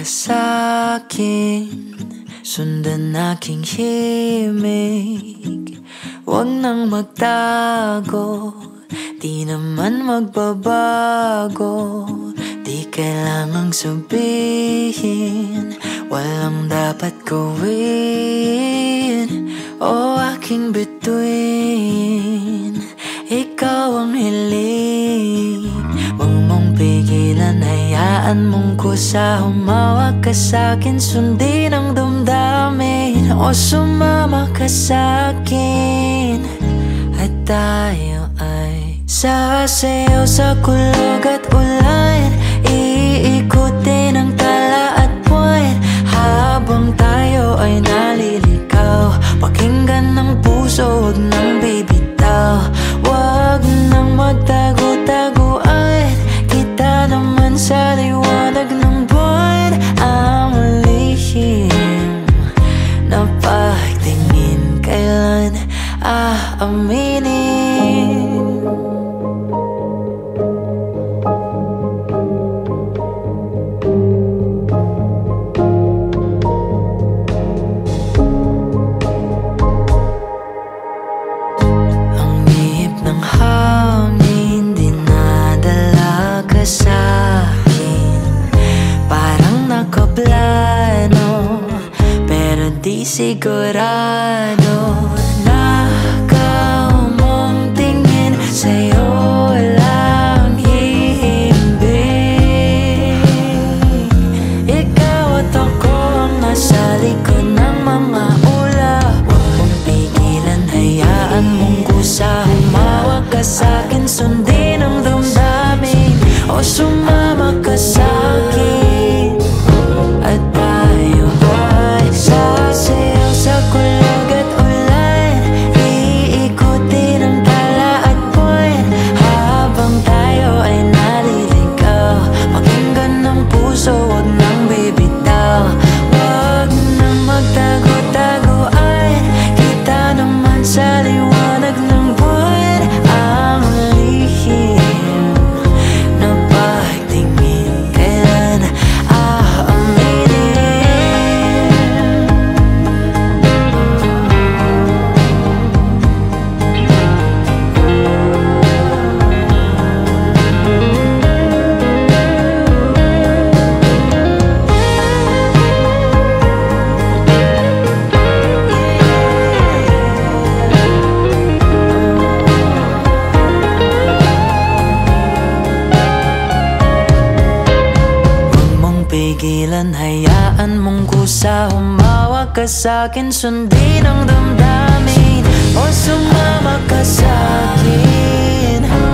sa'kin, sundan aking himig. Huwag nang magtago, di naman magbabago. Di kailangang sabihin, walang dapat gawin. O aking bituin, ikaw ang hiling. Huwag mong pigilan, hayaan mong kusa. Humawak ka sa'kin, sundin ang damdamin. O sumama ka sa'kin, at tayo ay sasayaw sa kulog at ulan. Iikutin ang tala at buwan, habang tayo ay naliligaw. Pakinggan ng puso, huwag nang bibitaw. Huwag nang magtago-taguan, kita naman sa liwanag ng buwan. Ang lihim na pagtingin, kailan aaminin? Di sigurado, nakaw mong tingin, sa'yo lang hihimbing. Ikaw at ako ang nasa likod ng mga ulap. Huwag mong pigilan, hayaan mong kusa. Humawak ka sa'kin, sundin ang damdamin. O sumama ka sa'kin, at tayo ay sasayaw sa kulog at ulan. Iikutin ang tala at buwan, habang tayo ay naliligaw. Pakinggan ng puso, huwag nang bibitaw. Huwag nang magtago-taguan, kita naman sa liwanag ng buwan. Ang lihim na pagtingin, kailan aaminin? Pigilan, hayaan mong kusa. Humawak ka sa'kin, sundin ang damdamin. O sumama ka sa'kin.